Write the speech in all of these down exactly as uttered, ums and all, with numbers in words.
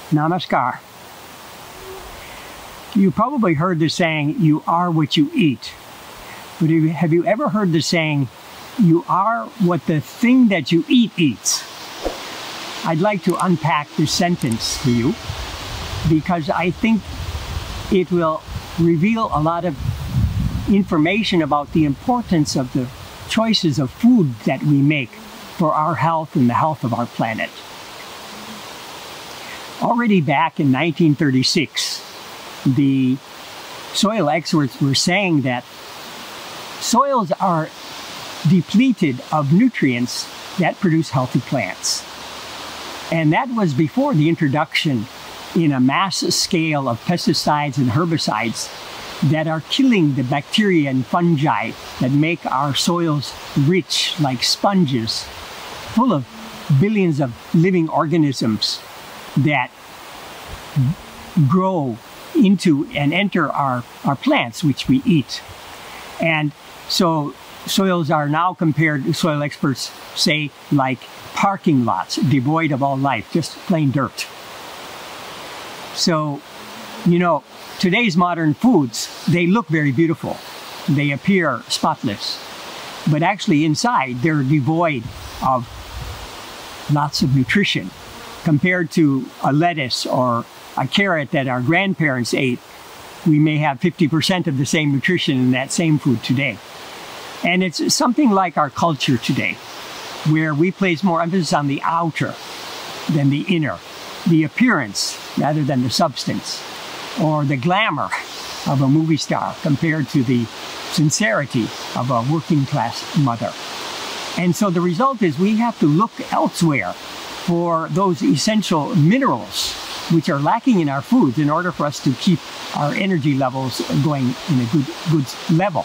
Namaskar. You probably heard the saying, you are what you eat. But have you ever heard the saying, you are what the thing that you eat eats? I'd like to unpack this sentence for you because I think it will reveal a lot of information about the importance of the choices of food that we make for our health and the health of our planet. Already back in nineteen thirty-six, the soil experts were saying that soils are depleted of nutrients that produce healthy plants. And that was before the introduction in a mass scale of pesticides and herbicides that are killing the bacteria and fungi that make our soils rich like sponges, full of billions of living organisms that grow into and enter our, our plants, which we eat. And so soils are now compared, soil experts say, like parking lots, devoid of all life, just plain dirt. So, you know, today's modern foods, they look very beautiful. They appear spotless. But actually inside, they're devoid of lots of nutrition. Compared to a lettuce or a carrot that our grandparents ate, we may have fifty percent of the same nutrition in that same food today. And it's something like our culture today, where we place more emphasis on the outer than the inner, the appearance rather than the substance, or the glamour of a movie star compared to the sincerity of a working class mother. And so the result is we have to look elsewhere for those essential minerals which are lacking in our foods in order for us to keep our energy levels going in a good, good level.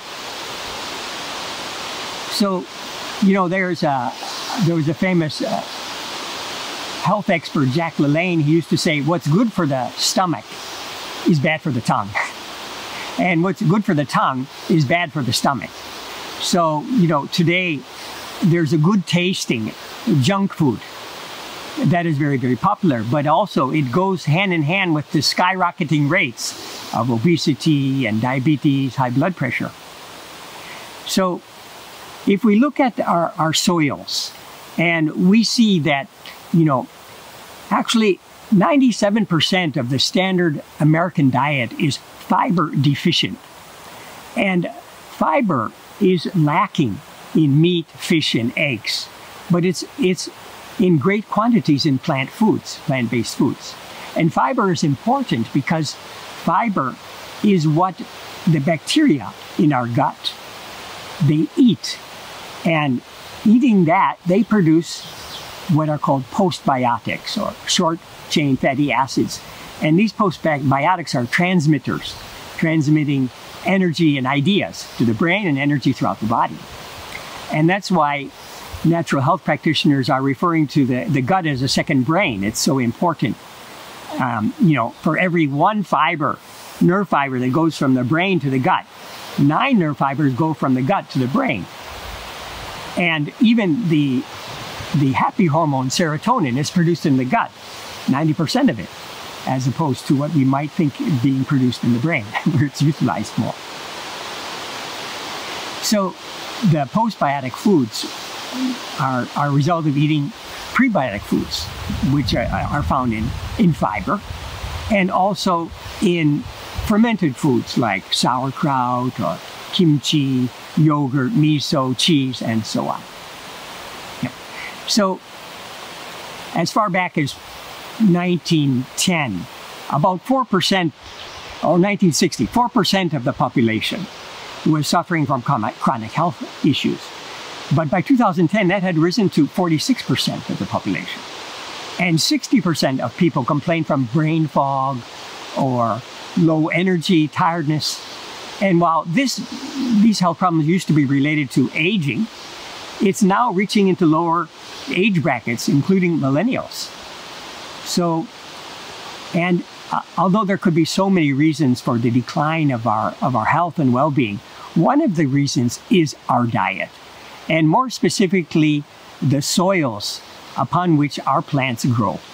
So, you know, there's a, there was a famous uh, health expert, Jack LaLanne. He used to say, what's good for the stomach is bad for the tongue. And what's good for the tongue is bad for the stomach. So, you know, today there's a good tasting junk food that is very, very popular, but also it goes hand in hand with the skyrocketing rates of obesity and diabetes, high blood pressure. So if we look at our, our soils and we see that, you know, actually ninety-seven percent of the standard American diet is fiber deficient. And fiber is lacking in meat, fish, and eggs, but it's, it's in great quantities in plant foods, plant-based foods. And fiber is important because fiber is what the bacteria in our gut, they eat. And eating that, they produce what are called postbiotics, or short-chain fatty acids. And these postbiotics are transmitters, transmitting energy and ideas to the brain and energy throughout the body. And that's why natural health practitioners are referring to the, the gut as a second brain. It's so important. Um, you know, for every one fiber, nerve fiber that goes from the brain to the gut, nine nerve fibers go from the gut to the brain. And even the, the happy hormone serotonin is produced in the gut, ninety percent of it, as opposed to what we might think being produced in the brain, where it's utilized more. So the postbiotic foods are, are a result of eating prebiotic foods, which are, are found in, in fiber, and also in fermented foods like sauerkraut or kimchi, yogurt, miso, cheese, and so on. Yeah. So as far back as nineteen ten, about four percent, or nineteen sixty, four percent of the population was suffering from chronic health issues. But by two thousand ten, that had risen to forty-six percent of the population. And sixty percent of people complained from brain fog or low energy, tiredness. And while this, these health problems used to be related to aging, it's now reaching into lower age brackets, including millennials. So, and uh, although there could be so many reasons for the decline of our, of our health and well-being, one of the reasons is our diet. And more specifically, the soils upon which our plants grow.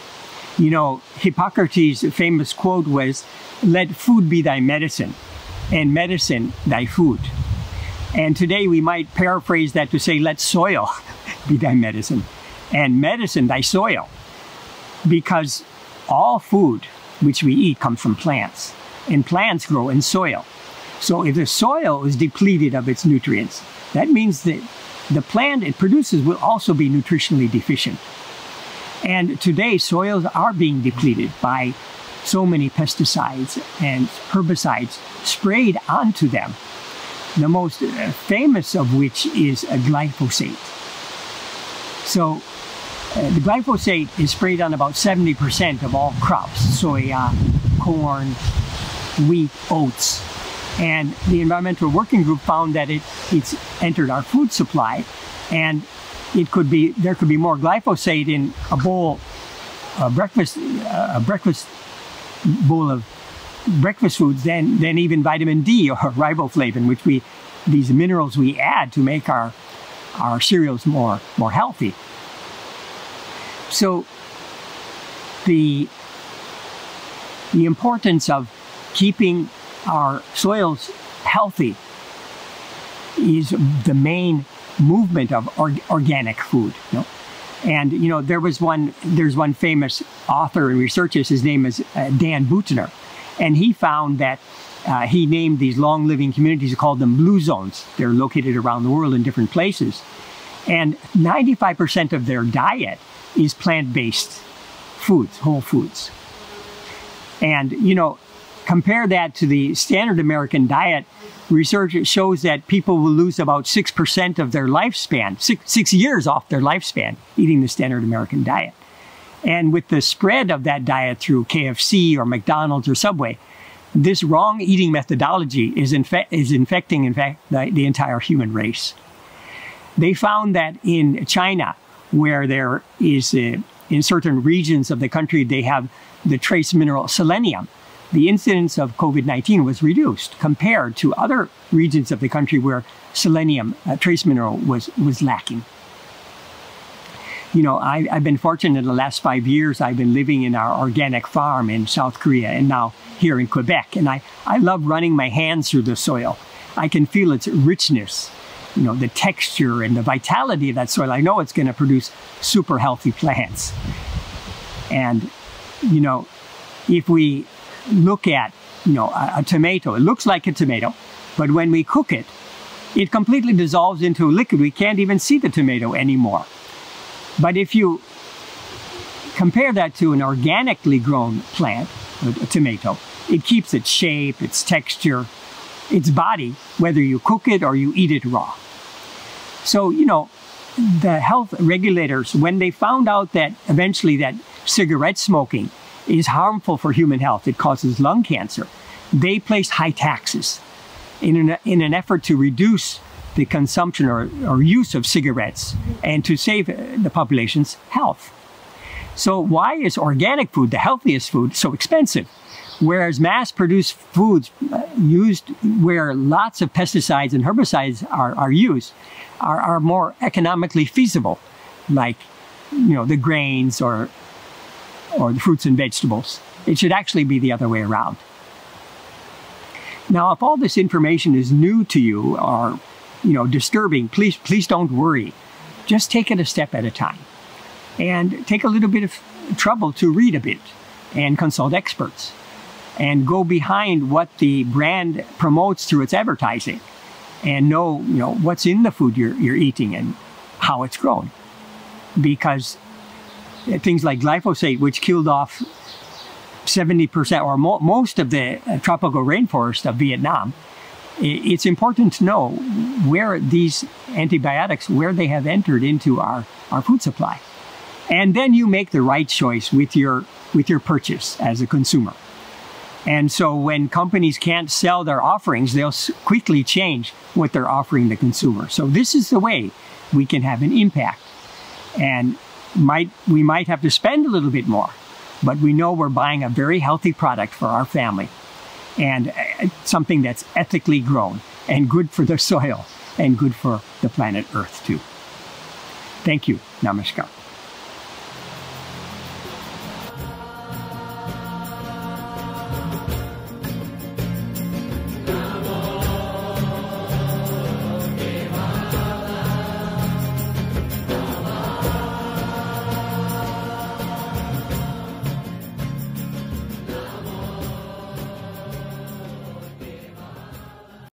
You know, Hippocrates' famous quote was, "Let food be thy medicine, and medicine thy food." And today we might paraphrase that to say, "Let soil be thy medicine, and medicine thy soil." Because all food which we eat comes from plants, and plants grow in soil. So if the soil is depleted of its nutrients, that means that the plant it produces will also be nutritionally deficient. And today, soils are being depleted by so many pesticides and herbicides sprayed onto them. The most famous of which is a glyphosate. So uh, the glyphosate is sprayed on about seventy percent of all crops: soya, corn, wheat, oats. And the Environmental Working Group found that it, it's entered our food supply, and it could be there could be more glyphosate in a bowl, a breakfast, a breakfast bowl of breakfast foods than than even vitamin D or riboflavin, which we these minerals we add to make our our cereals more more healthy. So the the importance of keeping our soils healthy is the main movement of or organic food. You know? And you know, there was one there's one famous author and researcher. His name is uh, Dan Buettner, and he found that uh, he named these long-living communities, he called them blue zones. They're located around the world in different places, and ninety-five percent of their diet is plant-based foods, whole foods. And you know, compare that to the standard American diet. Research shows that people will lose about six percent of their lifespan, six, six years off their lifespan, eating the standard American diet. And with the spread of that diet through K F C or McDonald's or Subway, this wrong eating methodology is, infe is infecting, in fact, the, the entire human race. They found that in China, where there is, uh, in certain regions of the country, they have the trace mineral selenium, the incidence of COVID nineteen was reduced compared to other regions of the country where selenium, uh, trace mineral, was, was lacking. You know, I, I've been fortunate in the last five years, I've been living in our organic farm in South Korea and now here in Quebec. And I, I love running my hands through the soil. I can feel its richness, you know, the texture and the vitality of that soil. I know it's going to produce super healthy plants. And, you know, if we look at, you know, a, a tomato, it looks like a tomato, but when we cook it, it completely dissolves into a liquid. We can't even see the tomato anymore. But if you compare that to an organically grown plant, a, a tomato, it keeps its shape, its texture, its body, whether you cook it or you eat it raw. So, you know, the health regulators, when they found out that eventually that cigarette smoking is harmful for human health, it causes lung cancer, they placed high taxes in an, in an effort to reduce the consumption or, or use of cigarettes and to save the population's health. So why is organic food, the healthiest food, so expensive? Whereas mass-produced foods uh, used where lots of pesticides and herbicides are, are used are, are more economically feasible, like, you know, the grains or or the fruits and vegetables. It should actually be the other way around. Now, if all this information is new to you or, you know, disturbing, please, please don't worry. Just take it a step at a time. And take a little bit of trouble to read a bit and consult experts. And go behind what the brand promotes through its advertising. And know, you know, what's in the food you're, you're eating and how it's grown. Because things like glyphosate, which killed off seventy percent or mo most of the uh, tropical rainforest of Vietnam, it's important to know where these antibiotics, where they have entered into our, our food supply. And then you make the right choice with your, with your purchase as a consumer. And so when companies can't sell their offerings, they'll quickly change what they're offering the consumer. So this is the way we can have an impact. And might we might have to spend a little bit more, but we know we're buying a very healthy product for our family and something that's ethically grown and good for the soil and good for the planet Earth too. Thank you. Namaskar.